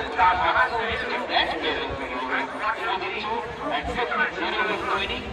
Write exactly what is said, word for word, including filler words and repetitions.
Start Maharashtra and Kerala. zero zero two and fifth zero is winning.